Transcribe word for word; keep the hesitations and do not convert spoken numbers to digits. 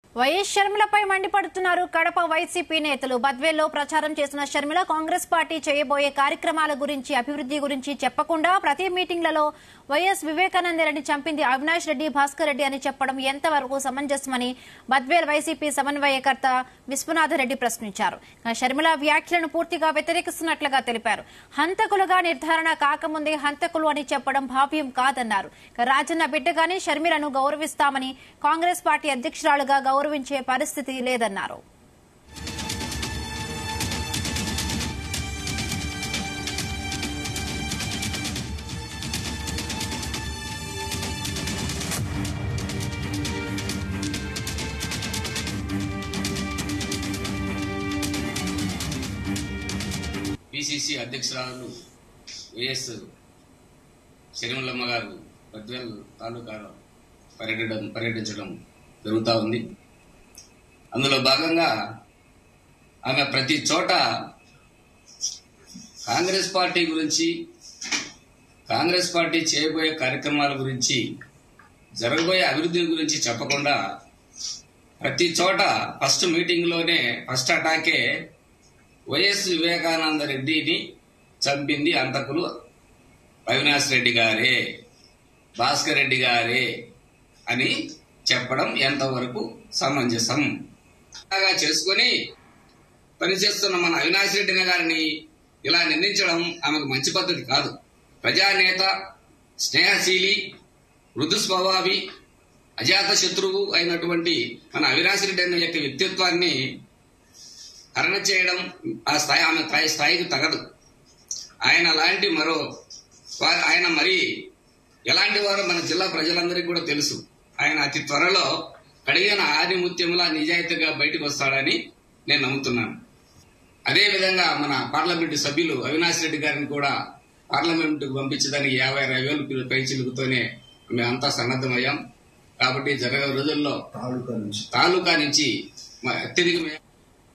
YS షర్మిలపై మండిపడుతున్నారు Kadapa YCP నేతలు. బద్వేల్లో ప్రచారం చేసిన షర్మిల కాంగ్రెస్ పార్టీ చేయబోయే కార్యక్రమాల గురించి, అభివృద్ధి గురించి చెప్పకుండా ప్రతి మీటింగ్లలో వైఎస్ వివేకానంద రెడ్డి చంపింది అవినాష్ రెడ్డి, భాస్కర్ రెడ్డి అని చెప్పడం ఎంతవరకు సమంజసమని బద్వేల్ వైసీపీ సమన్వయకర్త విశ్వనాథరెడ్డి ప్రశ్నించారు. షర్మిల వ్యాఖ్యలను పూర్తిగా వ్యతిరేకిస్తున్నట్లుగా తెలిపారు. హంతకులుగా నిర్ధారణ కాకముందే హంతకులు అని చెప్పడం భావ్యం కాదన్నారు. రాజన్న బిడ్డగానే షర్మిలను గౌరవిస్తామని, కాంగ్రెస్ పార్టీ అధ్యక్షురాలుగా గౌరవించే పరిస్థితి లేదన్నారు. పిసిసి అధ్యక్షురాలు వైఎస్ షర్మిలమ్మ గారు బద్వేల్ తాలూకాలో పర్యటన పర్యటించడం జరుగుతూ ఉంది. అందులో భాగంగా ఆమె ప్రతి చోట కాంగ్రెస్ పార్టీ గురించి, కాంగ్రెస్ పార్టీ చేయబోయే కార్యక్రమాల గురించి, జరగబోయే అభివృద్ధి గురించి చెప్పకుండా ప్రతి చోట ఫస్ట్ మీటింగ్లోనే ఫస్ట్ అటాకే వైఎస్ వివేకానంద రెడ్డిని చంపింది అంతకులు అవినాష్ రెడ్డి గారే, భాస్కర్ రెడ్డి గారే అని చెప్పడం ఎంతవరకు సమంజసం చేసుకుని పనిచేస్తున్న మన అవినాష్ రెడ్డి గారిని ఇలా నిందించడం ఆమెకు మంచి పద్ధతి కాదు. ప్రజానేత, స్నేహశీలి, మృదు స్వభావి, అజాత శత్రువు అయినటువంటి మన అవినాష్ రెడ్డి అనే యొక్క వ్యక్తిత్వాన్ని హరణ చేయడం ఆ స్థాయి ఆమె స్థాయికి తగదు. ఆయన లాంటి మరో ఆయన మరి ఎలాంటి వారో మన జిల్లా ప్రజలందరికీ కూడా తెలుసు. ఆయన అతి త్వరలో కడిగిన ఆదిముత్యంలా నిజాయితీగా బయటకు వస్తాడని నేను నమ్ముతున్నాను. అదేవిధంగా మన పార్లమెంటు సభ్యులు అవినాష్ రెడ్డి గారిని కూడా పార్లమెంటుకు పంపించడానికి యాభై అరవై వేలు పై చిలుకుతోనే మేమంతా సన్నద్దమయ్యాం. కాబట్టి జరగే రోజుల్లో తాలూకా నుంచి అత్యధిక